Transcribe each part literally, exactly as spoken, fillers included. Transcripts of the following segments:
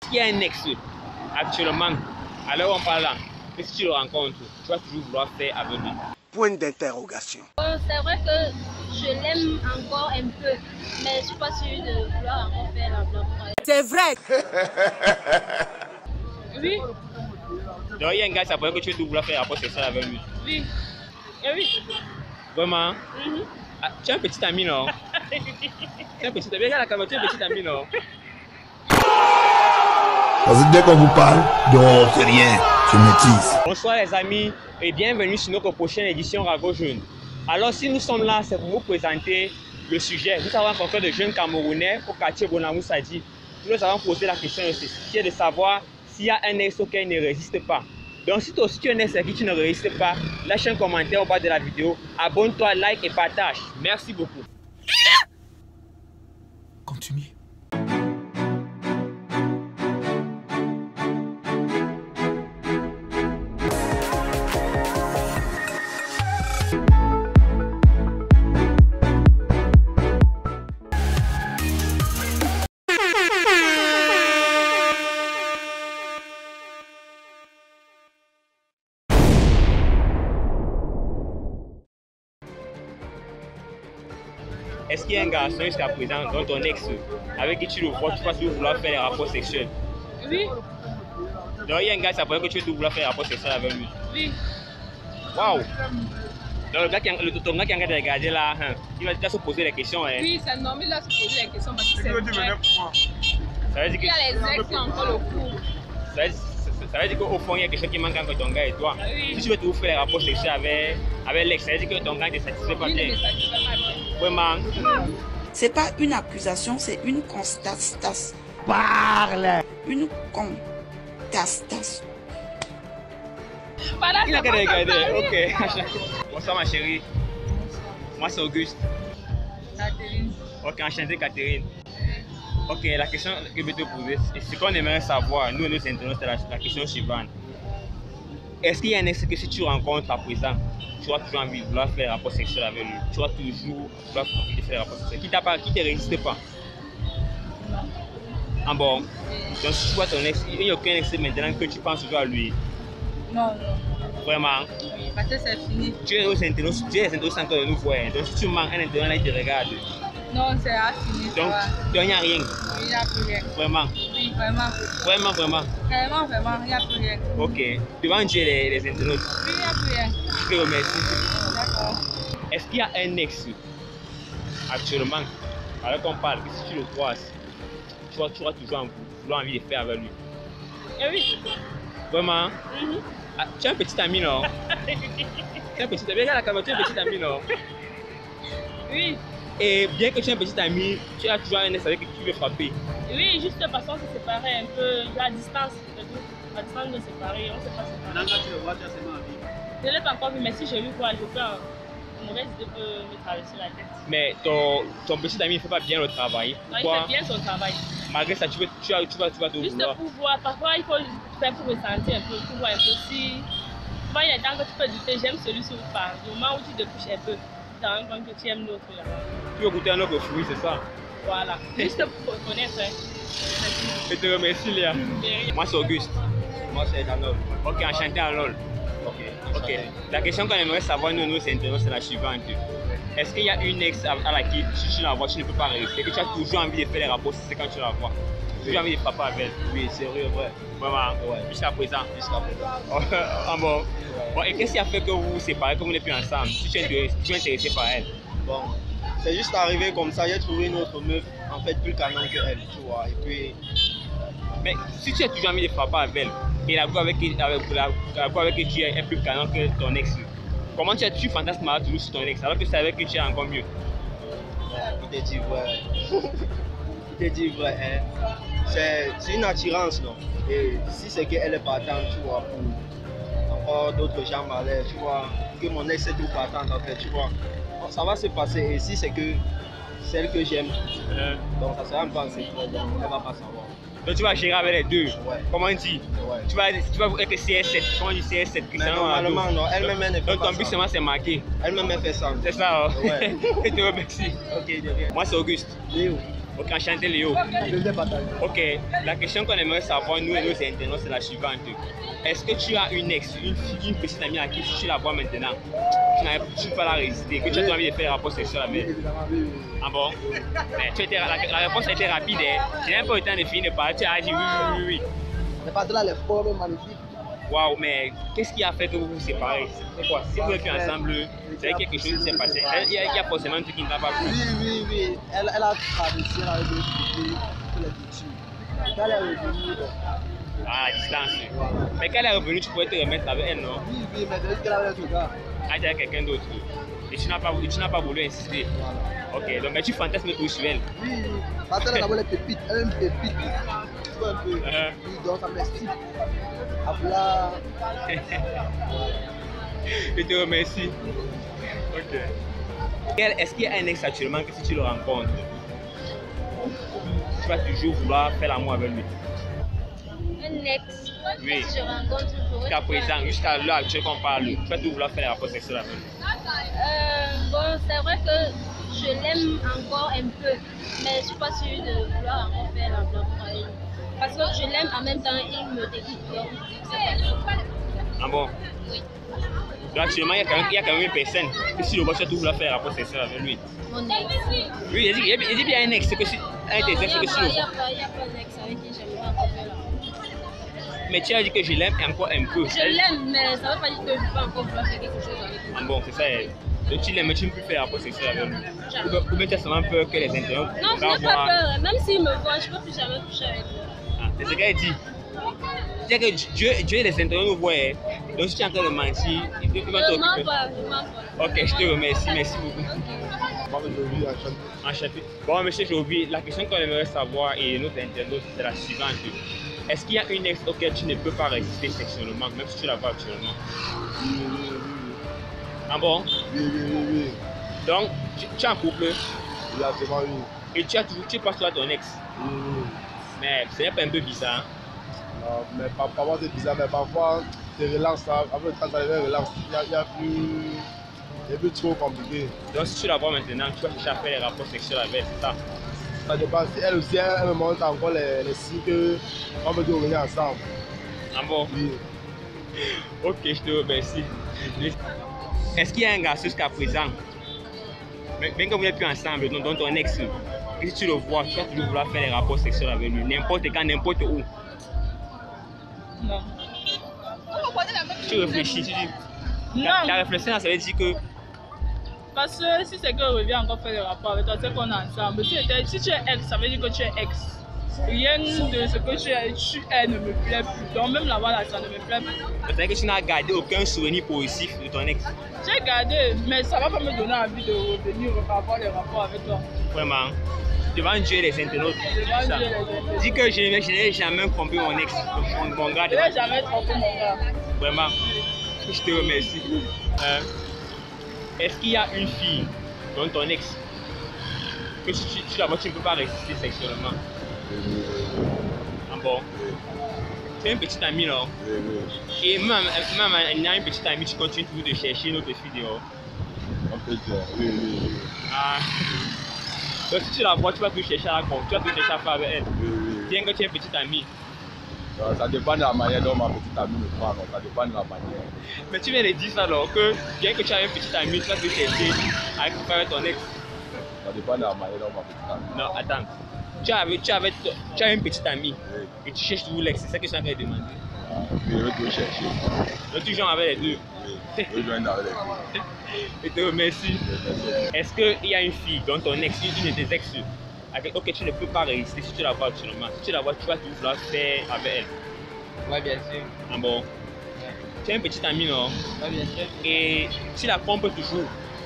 Il y a un ex actuellement, à l'heure où on parle là, que si tu le rencontres, tu vas toujours vouloir faire avec lui. Point d'interrogation. Euh, c'est vrai que je l'aime encore un peu, mais je ne suis pas sûre de vouloir encore faire la blague. C'est vrai. Oui. Donc il y a un gars, ça pourrait que tu veux vouloir faire un rapport sexuel avec lui. Oui. Et oui. Vraiment? Mm-hmm. Ah, tu es un petit ami, non? Tu es un petit ami. Regarde la caméra, tu es un petit ami, non? Parce que dès qu'on vous parle, non, c'est rien, je maîtrise. Bonsoir les amis et bienvenue sur notre prochaine édition Rago Jeune. Alors si nous sommes là, c'est pour vous présenter le sujet. Nous avons rencontré de jeunes Camerounais au quartier Bonamoussadi. Nous avons posé la question qui est de savoir s'il y a un ex auquel il ne résiste pas. Donc si toi aussi tu es un ex à qui tu ne résistes pas, lâche un commentaire au bas de la vidéo, abonne-toi, like et partage. Merci beaucoup. Continue. Est-ce qu'il y a un garçon jusqu'à présent dont ton ex avec qui tu le vois, tu vas toujours vouloir faire des rapports sexuels? Oui. Donc il y a un gars, ça pourrait que tu veux vouloir faire des rapports sexuels avec lui? Oui. Waouh! Donc le gars qui le, ton gars qui est en train de regarder là, hein, il va déjà se poser des questions. Hein. Oui, c'est normal là se poser des questions parce que c'est vrai. Ça veut dire que, Il y a les ex qui ont encore le coup. ça veut, ça, ça veut dire qu'au fond il y a quelque chose qui manque entre ton gars et toi. Oui. Si tu veux toujours faire des rapports sexuels avec, avec l'ex, ça veut dire que ton gars ne te satisfait pas Il ne bien. me satisfait pas bien. Vraiment? C'est pas une accusation, c'est une constatation. Parle. Une constatation. Voilà, Il a ça qu'à va, regarder, ça va. ok. Bonsoir ma chérie. Moi c'est Auguste. Catherine. Ok, enchanté Catherine. Ok, la question que je vais te poser, c'est qu'on aimerait savoir, nous et nos internautes, c'est la, la question suivante. Est-ce qu'il y a un ex que si tu rencontres à présent, tu as toujours envie de vouloir faire un rapport sexuel avec lui? Tu as toujours vouloir envie de faire un rapport sexuel qui ne te résiste pas? Ah bon? Donc si tu vois ton ex, il n'y a aucun ex maintenant que tu penses toujours à lui? Non, non. Vraiment? Oui, parce que c'est fini. Tu es aux internautes, tu es aux internautes encore de nous voir. Donc si tu manques un internaute là, il te regarde. Non, c'est à fini. Donc il n'y a rien? Oui, il n'y a plus rien. Vraiment? Oui, vraiment. Vraiment, vraiment? Vraiment, vraiment, il n'y a plus rien. Ok. Devant Dieu les, les internautes. Oui, il n'y a plus rien. Je te remercie. D'accord. Est-ce qu'il y a un ex actuellement, alors qu'on parle, que si tu le croises, tu vas, tu vas toujours vouloir envie de faire avec lui? Et oui. Vraiment? Mm-hmm. Ah, tu es un petit ami, non? Tu es un petit ami. Regarde la caméra, tu es un petit ami, non? Oui. Et bien que tu es un petit ami, tu as toujours un ex avec qui tu veux frapper. Oui, juste parce qu'on s'est séparés un peu, la distance, la distance de séparer, on ne s'est pas séparés. Quand tu le vois, tu as seulement envie. Je ne l'ai pas encore vu, mais si je lui vois, je peux, une mauvaise idée peut me traverser la tête. Mais ton, ton petit ami ne fait pas bien le travail. Non, il Pourquoi? fait bien son travail. Malgré ça, tu, veux, tu, as, tu, vas, tu vas te Juste vouloir. pour voir, parfois il faut faire pour ressentir un peu, pour voir un peu si. Souvent il y a des temps que tu peux douter, j'aime celui-ci ou pas. Du moment où tu te couches un peu, tu te rends compte que tu aimes l'autre là. Tu veux goûter un autre fruit, c'est ça? Voilà, juste pour connaître. Hein. Je te remercie, Léa. Moi, c'est Auguste. Moi, c'est Danol. Ok, enchanté à LOL. Ok. Ok. La question qu'on aimerait savoir, nous, nous, c'est la suivante. Est-ce qu'il y a une ex à, à laquelle, si tu la vois, tu ne peux pas résister, que tu as toujours envie de faire les rapports, c'est quand tu la vois? Tu as toujours envie de frapper avec elle? Oui, sérieux, vrai. Vraiment? Ouais. Jusqu'à présent? Jusqu'à présent. Ah bon? Bon, et qu'est-ce qui a fait que vous vous séparez, que vous n'êtes plus ensemble? Si tu es intéressé, tu es intéressé par elle? Bon, c'est juste arrivé comme ça, j'ai trouvé une autre meuf, en fait, plus canon que elle, tu vois. Et puis. Mais si tu as toujours envie de frapper avec elle, et la go avec, avec, la, la go avec qui tu es plus canon que ton ex, comment tu, tu fantasmes toujours sur ton ex alors que c'est avec qui tu es encore mieux? Ouais, il te dit vrai. Il te dit vrai, hein. C'est une attirance, non? Et si c'est qu'elle est partante, tu vois, pour encore d'autres gens malais, tu vois, que mon ex est tout partante, en fait, tu vois. Bon, ça va se passer. Et si c'est que celle que j'aime, euh. donc ça sera un peu en secret, donc elle va pas savoir. Donc tu vas gérer avec les deux. Ouais. Comment on dit? Ouais. Tu vas, tu vas avec C S sept. Comment on dit C S sept? Mais normalement, non. Elle-même, elle ne fait donc, pas ton but, ça. seulement, c'est marqué. Elle-même, elle fait ça. C'est ça, hein? Ouais. Je te remercie. Ok, de rien. Moi, c'est Auguste. Léo. Ok, enchanté Léo. Deuxième bataillon. Ok, la question qu'on aimerait savoir, nous et nos internautes, c'est la suivante. Est-ce que tu as une ex, une, fille, une petite amie à qui, si tu la vois maintenant, tu ne peux pas la résister, que tu as envie de faire un rapport sexuel avec? Ah bon? Mais tu étais, la, la réponse a été rapide. Hein. Tu n'as même pas eu le temps de finir de parler, tu as dit oui, oui, oui, oui. Les patrons là, les formes magnifiques. Waouh, mais qu'est-ce qui a fait que vous vous séparez? C'est quoi? Si vous êtes plus ensemble, c'est quelque chose qui s'est passé. Il y, a, il y a forcément un truc qui ne va pas plus. Oui, oui, oui. Elle, elle a traversé la rue de les futurs. Quand elle est revenue, à la distance. Mais quand elle est revenue, tu pourrais te remettre avec elle, non? oui, oui, mais dès qu'elle avait le gars. Ah, tu as quelqu'un d'autre. Et tu n'as pas, tu n'as pas voulu insister. Voilà. Ok, donc mais tu fantasmes tout sur elle. Oui, oui. Parce qu'elle a les pépites. Elle aime les pépites. Tu vois un peu. Uh-huh. Oui, donc ça m'estime. Abla. Je te remercie. Ok. Est-ce qu'il y a un ex actuellement que si tu le rencontres, tu vas toujours vouloir faire l'amour avec lui? Un ex, Oui. si je rencontre toujours. Jusqu'à présent, jusqu'à l'heure actuelle qu'on parle, tu vas toujours vouloir faire les rapports sexuels avec lui? Euh, bon, c'est vrai que je l'aime encore un peu, mais je ne suis pas sûre de vouloir encore faire l'amour avec lui. Parce que je l'aime en même temps, il me dégoûte. Donc, c'est pas trop. Ah bon? Oui. Donc actuellement, il y a quand même, il y a quand même une personne que si le vois, tu vas toujours vouloir faire les rapports sexuels avec lui. Mon ex. Oui, il dit, il dit bien un ex, c'est que si, un Non, des il ex, n'y c'est que si a, le pas- y a vois. pas y a pas d'ex avec qui j'aimerais encore faire l'amour. Mais tu as dit que je l'aime encore un peu. Je l'aime, mais ça ne veut pas dire que je ne peux encore vouloir faire quelque chose avec lui. Ah bon, c'est ça. elle. Donc tu l'aimes, mais tu ne peux plus faire rapport sexuel avec lui. Ou ou bien tu as seulement peur que les internautes Non, je vont n'ai pas voir. peur. Même s'il me voit, je ne peux plus jamais coucher avec lui. Ah, c'est ce qu'elle dit. C'est que Dieu, Dieu et les internautes nous voient. hein. Donc si tu es en train de mentir, ils vont Je ne mens t'occuper. pas, je ne mens pas. Ok, je te remercie, merci beaucoup. Moi, je vis enchanté. Enchanté. Bon, monsieur Joby, la question qu'on aimerait savoir et notre internaute, c'est la suivante. Est-ce qu'il y a une ex auquel tu ne peux pas résister sexuellement, même si tu la vois actuellement? Oui, oui, oui, oui. Ah bon? Oui, oui, oui, oui. Donc, tu, tu es en couple Oui, actuellement, oui. et tu, as toujours, tu passes toi ton ex. Oui, oui. Mais ce n'est pas un peu bizarre? Non, mais par- parfois c'est bizarre, mais parfois c'est relance, ça. Après quand ça devient relance, il y a, il y a plus. C'est plus trop compliqué. Donc, si tu la vois maintenant, tu vas chercher à faire les rapports sexuels avec, c'est ça? Ça dépend. Si elle aussi, elle, elle me montre encore les, les signes qu'on veut revenir ensemble. Ah bon? Oui. Ok, je te remercie. Est-ce qu'il y a un garçon jusqu'à présent, mais bien que vous n'êtes plus ensemble, dont, dont ton ex, et si tu le vois, tu vas toujours vouloir faire les rapports sexuels avec lui, n'importe quand, n'importe où? Non. Tu réfléchis, tu dis. Non. Ta, ta réflexion, ça veut dire que. Parce que si c'est qu'elle revient encore faire le rapport avec toi, c'est qu'on est ensemble. Si, si tu es ex, ça veut dire que tu es ex. Rien de ce que tu es, tu es ne me plaît plus. Donc même là-bas, là, ça ne me plaît plus. C'est-à-dire que tu n'as gardé aucun souvenir positif de ton ex. J'ai gardé, mais ça va pas me donner envie de revenir avoir des rapports avec toi. Vraiment. Devant Dieu et les internautes. Devant Ça. Dieu et les internautes. Dis que je, n'ai- je n'ai jamais trompé mon ex, mon, mon gars. Je n'ai jamais trompé mon gars. Vraiment. Je te remercie. Euh, Est-ce qu'il y a une fille, dont ton ex, que si tu, tu la vois, tu ne peux pas résister sexuellement? Ah bon? Tu es un petit ami, là. Oui, oui. Et même, même en ayant une petite amie, tu continues toujours de chercher une autre fille dehors. On peut dire, oui, oui, oui. Ah. Donc si tu la vois, tu vas toujours chercher à la con, tu vas toujours chercher à faire avec elle. Oui, oui. Bien que tu es une petite amie. Non, ça dépend de la manière dont ma petite amie me prend, donc ça dépend de la manière. Mais tu viens de dire ça alors que bien que tu as une petite amie, tu vas toujours chercher à faire avec ton ex. Ça dépend de la manière dont ma petite amie. Non, attends. Tu as, tu as, tu as une petite amie Oui. et tu cherches toujours l'ex, c'est ça que je suis en train de demander. Ah, puis je vais te chercher. Donc tu joues avec les deux. Oui. Je vais joindre avec les deux. Je te remercie. Est-ce qu'il y a une fille dont ton ex, une de tes ex, avec laquelle tu ne peux pas résister si tu la vois actuellement? Si tu la vois, tu vas toujours vouloir faire avec elle. Oui, bien sûr. Ah bon? Tu as une petite amie, non? Oui, bien sûr. Et tu la trompes toujours.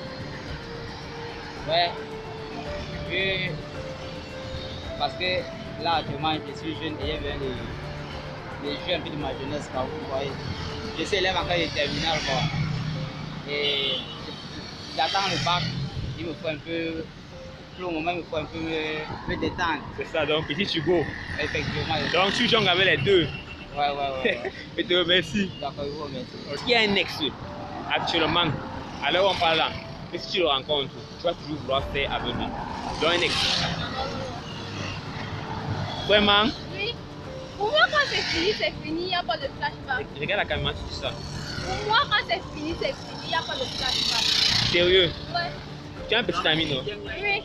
Ouais. Oui. Parce que là, actuellement, je suis jeune et je viens de, de jouer un peu de ma jeunesse, quoi, vous voyez. Je suis élève encore de terminale, quoi. Et j'attends le bac, il me faut un peu, pour le moment, il me faut un peu me, me détendre. C'est ça, donc petit Hugo. Effectivement. Donc tu joues avec les deux. Ouais, ouais, ouais. ouais. Je te remercie. D'accord, je vous remercie. Est-ce qu'il y a un ex actuellement, à l'heure où on parle là, que si tu le rencontres, tu vas toujours vouloir faire avec lui? Donc un ex. Vraiment? Oui. Pour moi, quand c'est fini, c'est fini, il n'y a pas de flashback. Regarde la caméra, tu dis ça. Pour moi, quand c'est fini, c'est fini, il n'y a pas de flashback. Sérieux? Ouais. Tu as un petit ami, non? Oui.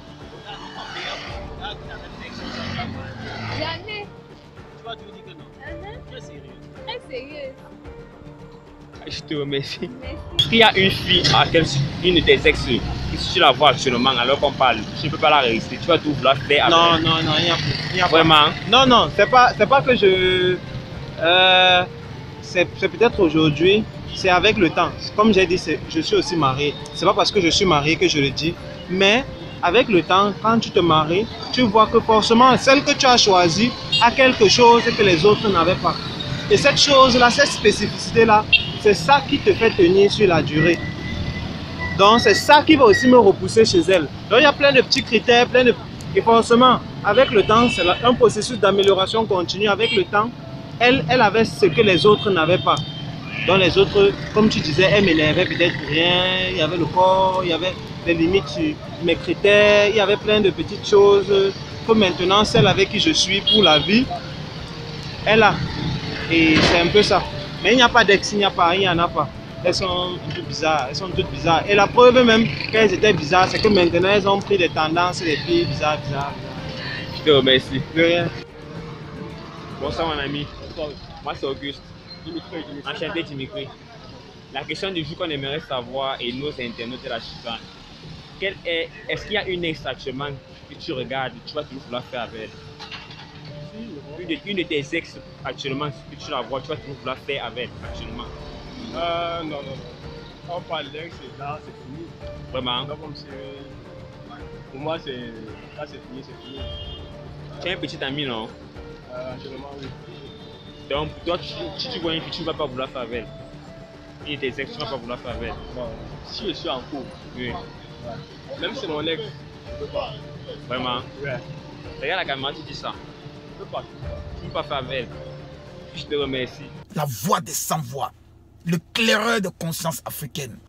Jamais. Tu vois, tu me dis que non. Uh-huh. Très sérieux. Très sérieux. Je te remercie. Merci. Est-ce qu'il y a une fille à laquelle une de tes ex, si tu la vois actuellement, alors qu'on parle, tu ne peux pas la résister, tu vas tout vouloir faire avec. Non, non, non, il n'y a, il y a pas. Vraiment? Non, non, c'est pas, c'est pas que je... Euh, c'est c'est peut-être aujourd'hui, c'est avec le temps. Comme j'ai dit, c'est- je suis aussi marié. C'est pas parce que je suis marié que je le dis. Mais avec le temps, quand tu te maries, tu vois que forcément, celle que tu as choisie a quelque chose que les autres n'avaient pas. Et cette chose-là, cette spécificité-là, c'est ça qui te fait tenir sur la durée. Donc c'est ça qui va aussi me repousser chez elle. Donc il y a plein de petits critères, plein de... Et forcément, avec le temps, c'est un processus d'amélioration continue. Avec le temps, elle, elle avait ce que les autres n'avaient pas. Donc les autres, comme tu disais, elles m'énervaient peut-être rien. Il y avait le corps, il y avait les limites sur mes critères, il y avait plein de petites choses que maintenant, celle avec qui je suis pour la vie, elle a. Et c'est un peu ça. Mais il n'y a pas d'ex, il n'y a pas, il n'y en a pas. Elles sont un peu bizarres, elles sont toutes bizarres. Et la preuve même qu'elles étaient bizarres, c'est que maintenant elles ont pris des tendances, des filles bizarres, bizarres, bizarres. Je te remercie. De rien. Bonsoir mon ami. Moi c'est Auguste. Enchanté Dimitri. La question du jour qu'on aimerait savoir et nos internautes est la suivante. Quelle est, est-ce qu'il y a une ex actuellement que tu regardes, tu vas toujours vouloir faire avec elle? Une de, une de tes ex actuellement, que tu la vois, tu vas toujours vouloir faire avec elle actuellement? Euh, non, non, non. On parle d'ex, et là, c'est fini. Vraiment? Non, comme c'est... Pour moi, c'est... Là, c'est fini, c'est fini. Tu as un petit ami, non? Euh, actuellement, oui. Donc, toi, tu, si tu vois une fille, tu ne vas pas vouloir faire avec elle. Et tes ex, tu ne vas pas vouloir faire avec elle. Bon, si je suis en cours, Oui. ouais. Même si c'est mon ex, je peux pas. Vraiment? Ouais. Regarde la caméra, tu dis ça. Je peux pas. Tu ne peux pas faire avec elle. Je te remercie. La voix des sans-voix, le claireur de conscience africaine.